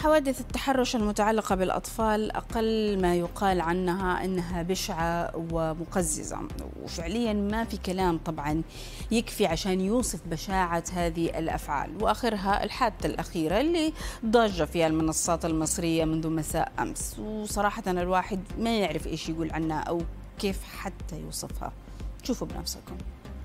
حوادث التحرش المتعلقة بالأطفال أقل ما يقال عنها أنها بشعة ومقززة، وفعليا ما في كلام طبعا يكفي عشان يوصف بشاعة هذه الأفعال، وآخرها الحادثة الأخيرة اللي ضاج فيها المنصات المصرية منذ مساء أمس، وصراحة الواحد ما يعرف إيش يقول عنها أو كيف حتى يوصفها. شوفوا بنفسكم.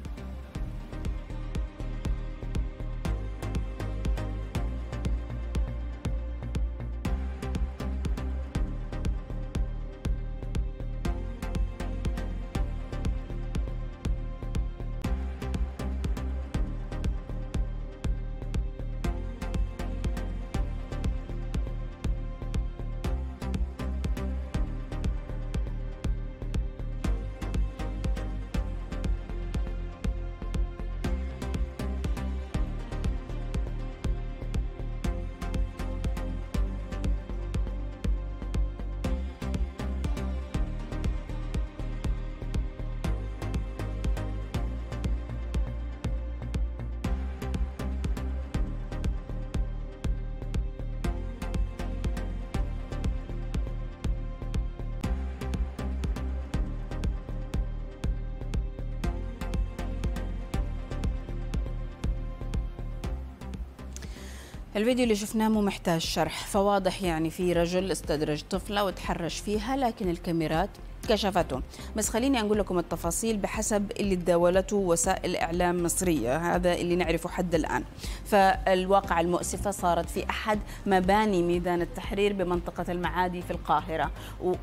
الفيديو اللي شفناه مو محتاج شرح، فواضح يعني في رجل استدرج طفلة وتحرش فيها، لكن الكاميرات كشفته. بس خليني أقول لكم التفاصيل بحسب اللي تداولته وسائل إعلام مصرية، هذا اللي نعرفه حد الآن. فالواقعة المؤسفة صارت في أحد مباني ميدان التحرير بمنطقة المعادي في القاهرة،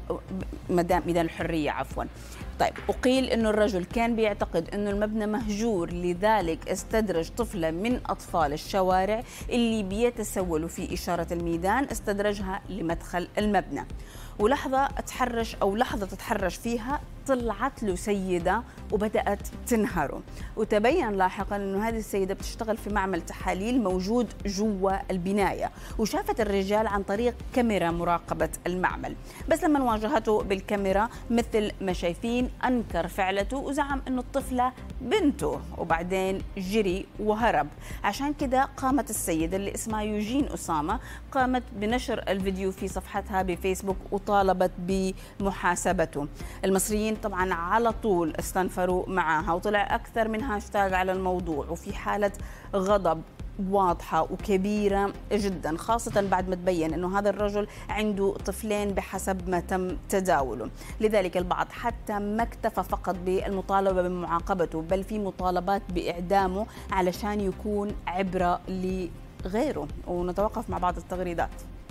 ميدان الحرية عفوا. طيب، وقيل أنه الرجل كان بيعتقد أنه المبنى مهجور، لذلك استدرج طفلة من أطفال الشوارع اللي بيتسولوا في إشارة الميدان، استدرجها لمدخل المبنى، ولحظة تتحرش فيها طلعت له سيدة وبدأت تنهره. وتبين لاحقا أنه هذه السيدة بتشتغل في معمل تحاليل موجود جوا البناية، وشافت الرجال عن طريق كاميرا مراقبة المعمل. بس لما واجهته بالكاميرا مثل ما شايفين أنكر فعلته وزعم أنه الطفلة بنته، وبعدين جري وهرب. عشان كده قامت السيدة اللي اسمها يوجين أسامة قامت بنشر الفيديو في صفحتها بفيسبوك وطالبت بمحاسبته. المصريين طبعا على طول استنفروا معها، وطلع أكثر من هاشتاج على الموضوع، وفي حالة غضب واضحة وكبيرة جدا، خاصة بعد ما تبين أنه هذا الرجل عنده طفلين بحسب ما تم تداوله. لذلك البعض حتى ما اكتفى فقط بالمطالبة بمعاقبته، بل في مطالبات بإعدامه علشان يكون عبرة لغيره. ونتوقف مع بعض التغريدات.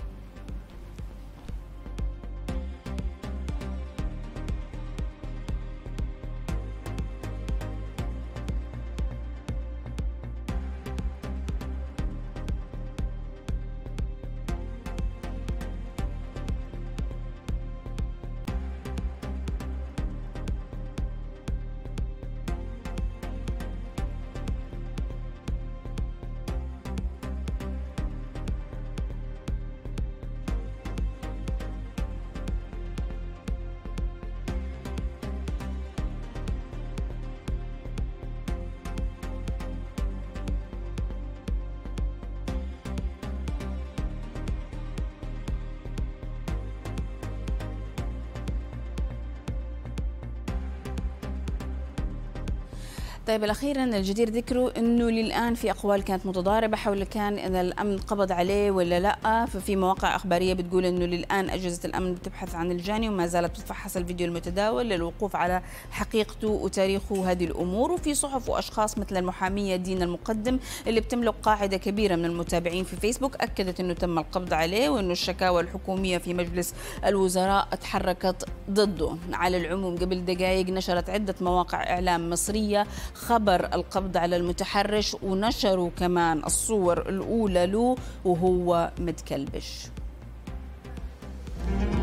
طيب، الأخيرا الجدير ذكره أنه للآن في أقوال كانت متضاربة حول كان إذا الأمن قبض عليه ولا لا. ففي مواقع أخبارية بتقول أنه للآن أجهزة الأمن بتبحث عن الجاني وما زالت بتفحص الفيديو المتداول للوقوف على حقيقته وتاريخه هذه الأمور. وفي صحف وأشخاص مثل المحامية دينا المقدم اللي بتملك قاعدة كبيرة من المتابعين في فيسبوك أكدت أنه تم القبض عليه، وأنه الشكاوى الحكومية في مجلس الوزراء تحركت ضده. على العموم قبل دقائق نشرت عدة مواقع إعلام مصرية خبر القبض على المتحرش، ونشروا كمان الصور الأولى له وهو متكلبش.